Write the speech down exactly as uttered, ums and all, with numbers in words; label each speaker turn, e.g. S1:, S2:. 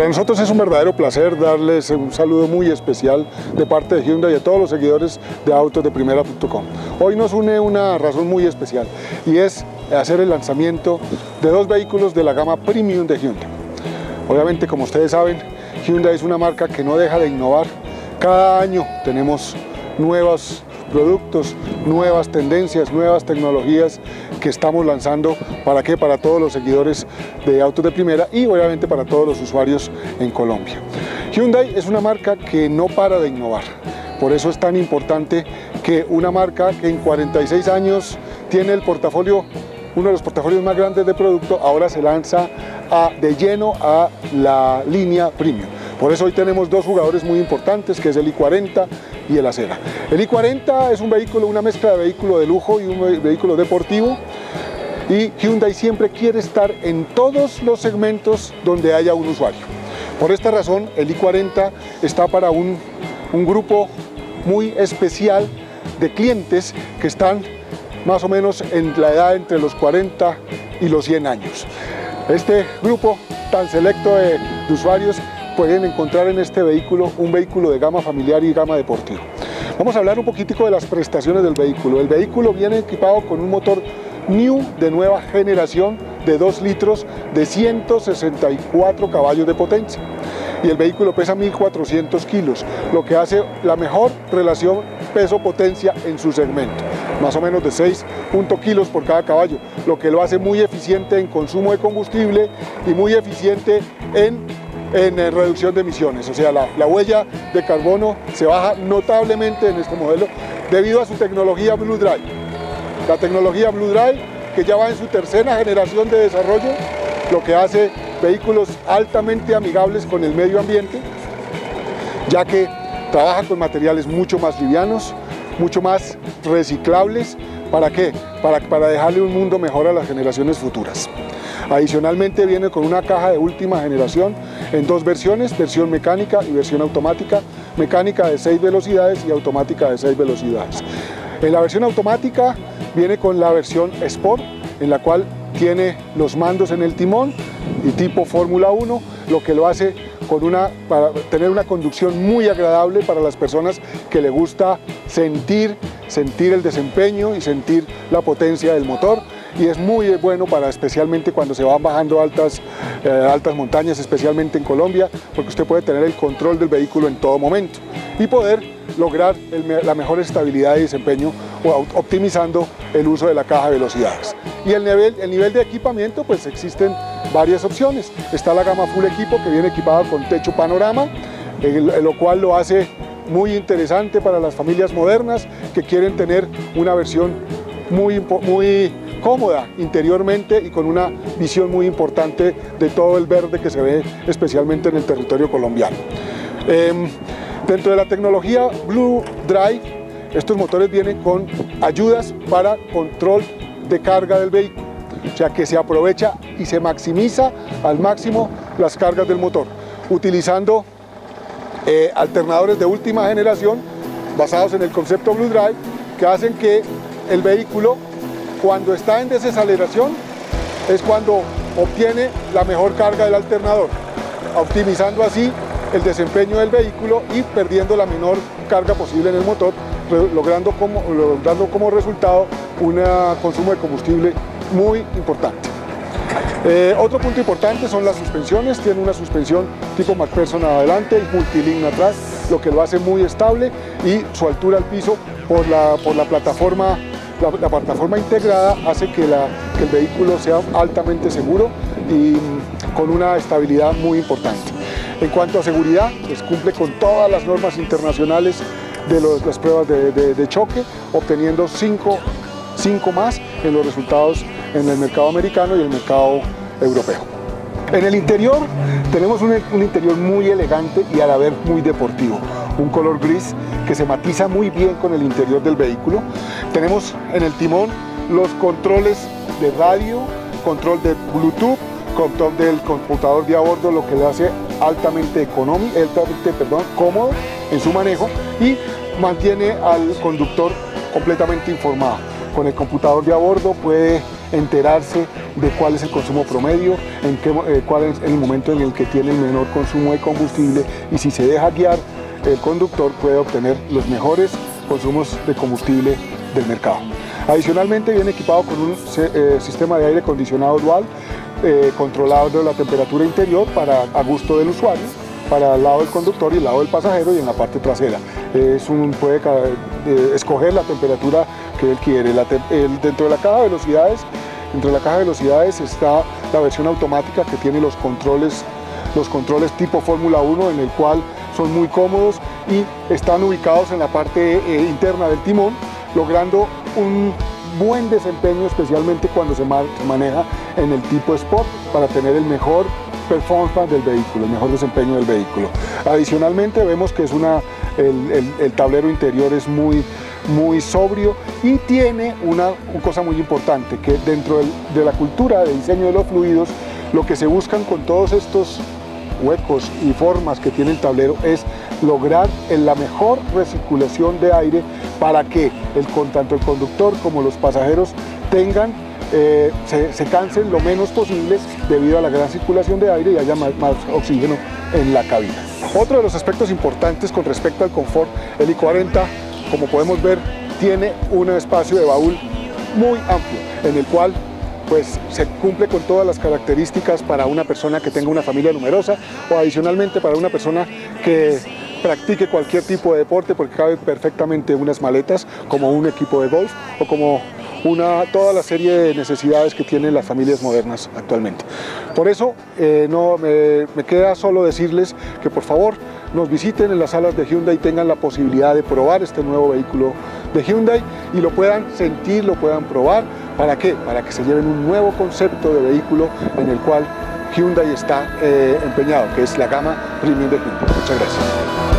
S1: Para nosotros es un verdadero placer darles un saludo muy especial de parte de Hyundai y a todos los seguidores de autos de primera punto com. Hoy nos une una razón muy especial y es hacer el lanzamiento de dos vehículos de la gama Premium de Hyundai. Obviamente, como ustedes saben, Hyundai es una marca que no deja de innovar. Cada año tenemos nuevos productos, nuevas tendencias, nuevas tecnologías que estamos lanzando. ¿Para qué? Para todos los seguidores de autos de primera y obviamente para todos los usuarios en Colombia. Hyundai es una marca que no para de innovar. Por eso es tan importante que una marca que en cuarenta y seis años tiene el portafolio, uno de los portafolios más grandes de producto, ahora se lanza a, de lleno a la línea Premium. Por eso hoy tenemos dos jugadores muy importantes, que es el i cuarenta y el Acera. El i cuarenta es un vehículo, una mezcla de vehículo de lujo y un vehículo deportivo, y Hyundai siempre quiere estar en todos los segmentos donde haya un usuario. Por esta razón, el i cuarenta está para un, un grupo muy especial de clientes que están más o menos en la edad entre los cuarenta y los cien años. Este grupo tan selecto de, de usuarios pueden encontrar en este vehículo un vehículo de gama familiar y gama deportiva. Vamos a hablar un poquitico de las prestaciones del vehículo. El vehículo viene equipado con un motor New de nueva generación de dos litros de ciento sesenta y cuatro caballos de potencia. Y el vehículo pesa mil cuatrocientos kilos, lo que hace la mejor relación peso-potencia en su segmento, más o menos de seis kilos por cada caballo, lo que lo hace muy eficiente en consumo de combustible y muy eficiente en en reducción de emisiones. O sea, la, la huella de carbono se baja notablemente en este modelo debido a su tecnología Blue Drive. La tecnología Blue Drive, que ya va en su tercera generación de desarrollo, lo que hace vehículos altamente amigables con el medio ambiente, ya que trabaja con materiales mucho más livianos, mucho más reciclables. ¿Para qué? Para, para dejarle un mundo mejor a las generaciones futuras. Adicionalmente viene con una caja de última generación en dos versiones, versión mecánica y versión automática, mecánica de seis velocidades y automática de seis velocidades. En la versión automática viene con la versión Sport, en la cual tiene los mandos en el timón y tipo Fórmula uno, lo que lo hace con una, para tener una conducción muy agradable para las personas que le gusta sentir, sentir el desempeño y sentir la potencia del motor. Y es muy bueno para especialmente cuando se van bajando altas, eh, altas montañas, especialmente en Colombia, porque usted puede tener el control del vehículo en todo momento y poder lograr el, la mejor estabilidad y desempeño optimizando el uso de la caja de velocidades. Y el nivel, el nivel de equipamiento, pues existen varias opciones. Está la gama Full Equipo, que viene equipada con techo panorama, eh, lo cual lo hace muy interesante para las familias modernas que quieren tener una versión muy, muy cómoda interiormente y con una visión muy importante de todo el verde que se ve especialmente en el territorio colombiano. Eh, dentro de la tecnología Blue Drive, estos motores vienen con ayudas para control de carga del vehículo, o sea que se aprovecha y se maximiza al máximo las cargas del motor, utilizando eh, alternadores de última generación basados en el concepto Blue Drive, que hacen que el vehículo, cuando está en desaceleración, es cuando obtiene la mejor carga del alternador, optimizando así el desempeño del vehículo y perdiendo la menor carga posible en el motor, logrando como, logrando como resultado un consumo de combustible muy importante. Eh, otro punto importante son las suspensiones. Tiene una suspensión tipo McPherson adelante y multilink atrás, lo que lo hace muy estable, y su altura al piso por la, por la plataforma La, la plataforma integrada hace que, la, que el vehículo sea altamente seguro y con una estabilidad muy importante. En cuanto a seguridad, pues cumple con todas las normas internacionales de los, las pruebas de, de, de choque, obteniendo cinco más en los resultados en el mercado americano y el mercado europeo. En el interior tenemos un, un interior muy elegante y a la vez muy deportivo. Un color gris que se matiza muy bien con el interior del vehículo. Tenemos en el timón los controles de radio, control de Bluetooth, control del computador de a bordo, lo que le hace altamente económico, altamente, perdón, cómodo en su manejo y mantiene al conductor completamente informado. Con el computador de a bordo puede enterarse de cuál es el consumo promedio, en qué, eh, cuál es el momento en el que tiene el menor consumo de combustible, y si se deja guiar, el conductor puede obtener los mejores consumos de combustible del mercado. Adicionalmente viene equipado con un eh, sistema de aire acondicionado dual, eh, controlado la temperatura interior para a gusto del usuario, para el lado del conductor y el lado del pasajero, y en la parte trasera. Es un, puede eh, escoger la temperatura que él quiere. La te el, dentro de la caja de velocidades, dentro de la caja de velocidades está la versión automática que tiene los controles, los controles tipo Fórmula uno, en el cual son muy cómodos y están ubicados en la parte eh, interna del timón, logrando un buen desempeño, especialmente cuando se, ma se maneja en el tipo Sport, para tener el mejor performance del vehículo, el mejor desempeño del vehículo. Adicionalmente vemos que es una, el, el, el tablero interior es muy, muy sobrio y tiene una, una cosa muy importante, que dentro del, de la cultura de diseño de los fluidos, lo que se buscan con todos estos huecos y formas que tiene el tablero es lograr la mejor recirculación de aire para que el, tanto el conductor como los pasajeros tengan, eh, se, se cansen lo menos posible debido a la gran circulación de aire y haya más, más oxígeno en la cabina. Otro de los aspectos importantes con respecto al confort, el i cuarenta, como podemos ver, tiene un espacio de baúl muy amplio, en el cual pues se cumple con todas las características para una persona que tenga una familia numerosa, o adicionalmente para una persona que practique cualquier tipo de deporte, porque cabe perfectamente unas maletas como un equipo de golf o como una, toda la serie de necesidades que tienen las familias modernas actualmente. Por eso eh, no, me, me queda solo decirles que por favor nos visiten en las salas de Hyundai y tengan la posibilidad de probar este nuevo vehículo de Hyundai y lo puedan sentir, lo puedan probar. ¿Para qué? Para que se lleven un nuevo concepto de vehículo en el cual Hyundai está eh, empeñado, que es la gama premium de Hyundai. Muchas gracias.